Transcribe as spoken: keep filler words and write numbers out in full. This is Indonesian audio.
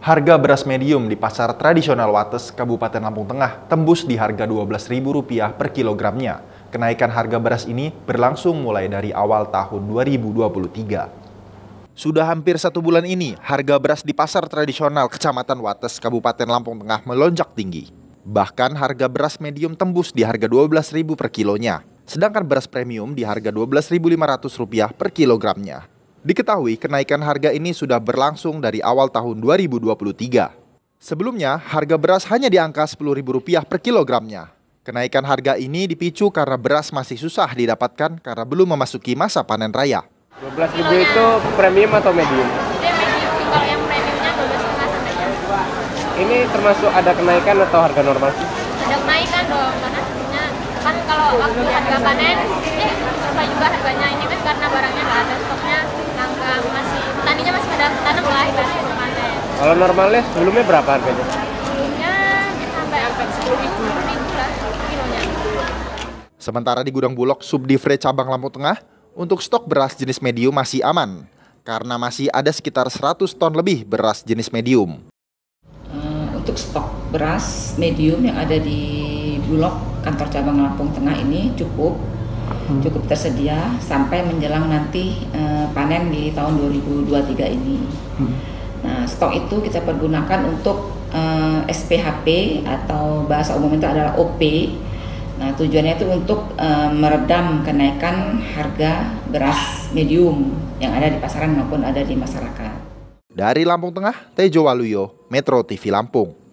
Harga beras medium di pasar tradisional Wates, Kabupaten Lampung Tengah tembus di harga dua belas ribu rupiah per kilogramnya. Kenaikan harga beras ini berlangsung mulai dari awal tahun dua ribu dua puluh tiga. Sudah hampir satu bulan ini, harga beras di pasar tradisional Kecamatan Wates, Kabupaten Lampung Tengah melonjak tinggi. Bahkan harga beras medium tembus di harga dua belas ribu per kilonya, sedangkan beras premium di harga dua belas ribu lima ratus rupiah per kilogramnya. Diketahui kenaikan harga ini sudah berlangsung dari awal tahun dua ribu dua puluh tiga. Sebelumnya, harga beras hanya di angka sepuluh ribu rupiah per kilogramnya. Kenaikan harga ini dipicu karena beras masih susah didapatkan karena belum memasuki masa panen raya. dua belas ribu itu premium atau medium? Itu medium, kalau yang premiumnya dua belas koma lima sampai jam. Ini termasuk ada kenaikan atau harga normal sih? Ada kenaikan dong, karena sebenarnya kan kalau waktu harga panen, eh susah juga harganya. Ini kan karena barangnya nggak ada stoknya, langka, masih petaninya masih pada tanam lah ibaratnya untuk panen. Kalau normalnya sebelumnya berapa harganya? Sebelumnya sampai sepuluh ribu lah kilonya. Sementara di gudang Bulog Subdivre Cabang Lampung Tengah, untuk stok beras jenis medium masih aman, karena masih ada sekitar seratus ton lebih beras jenis medium. Untuk stok beras medium yang ada di Bulog kantor cabang Lampung Tengah ini cukup, cukup tersedia sampai menjelang nanti uh, panen di tahun dua ribu dua puluh tiga ini. Nah, stok itu kita pergunakan untuk uh, S P H P atau bahasa umum itu adalah O P. Nah, tujuannya itu untuk uh, meredam kenaikan harga beras medium yang ada di pasaran maupun ada di masyarakat. Dari Lampung Tengah, Tejo Waluyo, Metro T V Lampung.